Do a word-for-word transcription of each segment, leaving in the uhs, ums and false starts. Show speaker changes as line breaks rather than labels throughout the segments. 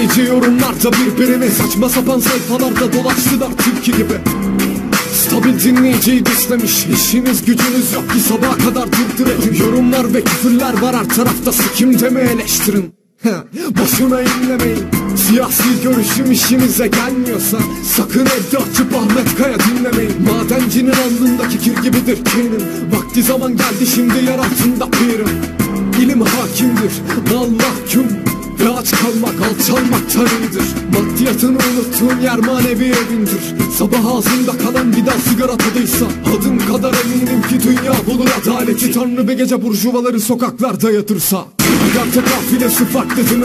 Gece yorumlarda birbirine saçma sapan sayfalarda dolaştılar tilki gibi. Stabil dinleyiciyi beslemiş, işiniz gücünüz yok ki sabaha kadar durdurun. Yorumlar ve küfürler var her tarafta, sikim deme eleştirin. Boşuna inlemeyin, siyasi görüşüm işinize gelmiyorsa sakın evde açıp Ahmet Kaya dinlemeyin. Madencinin alnındaki kir gibidir kinim. Vakti zaman geldi şimdi yer altında pirim. İlim hakimdir, mal mahkum ve aç kalmak alçalmaktan iyidir. Maddiyatını unuttuğun yer manevi evindir. Sabah ağzında kalan bir daha sigara tadıysa adım kadar eminim ki dünya bulur adaleti. Tanrı bir gece burjuvaları sokaklarda yatırsa. Agartha kafilesi farklı değil mi?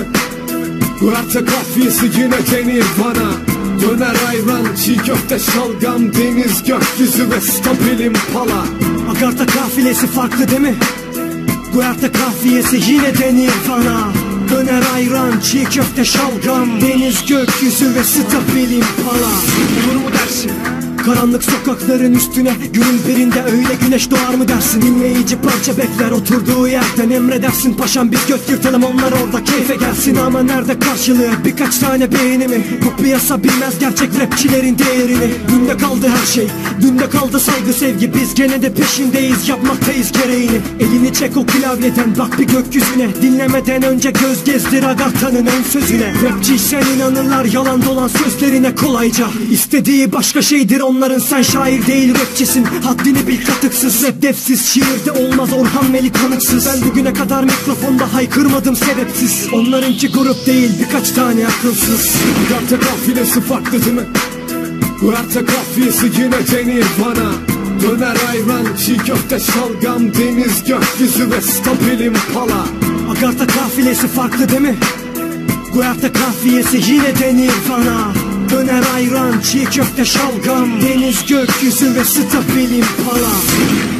Agartha kafiyesi yine denir bana. Döner ayran, çiğ köfte, şalgam, deniz, gökyüzü ve stabilim pala.
Agartha kafilesi farklı değil mi? Agartha kafiyesi yine denir bana. Döner ayran, çiğ köfte, şalgam, deniz, gökyüzü ve stabilim pala. Olur mu dersin? Karanlık sokakların üstüne günün birinde öyle güneş doğar mı dersin? Dinleyici parça bekler oturduğu yerden, emredersin paşam biz göt yırtalım onlar orada keyfe gelsin. Ama nerede karşılığı, birkaç tane beğeni mi? Bu piyasa bilmez gerçek rapçilerin değerini. Dünde kaldı her şey, dünde kaldı saygı sevgi. Biz gene de peşindeyiz, yapmaktayız gereğini. Elini çek o klavyeden, bak bir gökyüzüne. Dinlemeden önce göz gezdir Agartha'nın ön sözüne. Rapçiysen inanırlar yalan dolan sözlerine kolayca. İstediği başka şeydir onların, sen şair değil rapçisin. Haddini bil katıksız, rap defsiz. Şiirde olmaz Orhan Veli kanıksız. Ben bugüne kadar mikrofonda haykırmadım sebepsiz. Onlarınki grup değil birkaç tane akılsız.
Agartha kafilesi farklı değil mi? Agartha kafiyesi yine denir bana. Döner ayran, çiğ köfte, şalgam, deniz, gökyüzü ve stabilim pala.
Agartha kafilesi farklı değil mi? Agartha kafiyesi yine denir bana. Döner ayran, çiğ köfte, şalgam, deniz, gökyüzü ve stabilim pala.